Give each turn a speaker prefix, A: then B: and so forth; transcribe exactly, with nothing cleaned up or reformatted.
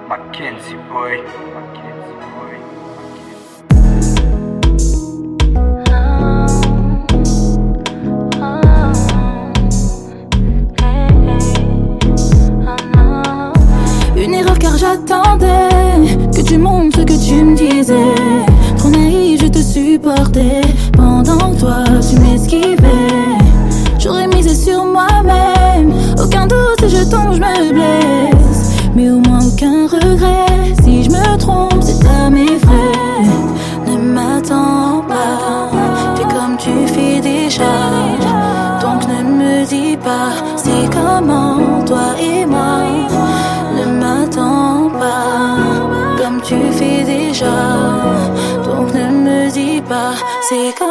A: Mackenzie boy, Mackenzie boy.
B: Une erreur car j'attendais que tu montres ce que tu me disais. Trop naïf, je te supportais. Pendant que toi, tu m'esquivais. J'aurais misé sur moi-même. Aucun doute, si je tombe, je me blesse. Mais au moins aucun regret. Si je me trompe, c'est à mes frais. Ne m'attends pas, fais comme tu fais déjà. Donc ne me dis pas, c'est comment toi et moi. Ne m'attends pas, comme tu fais déjà. Donc ne me dis pas, c'est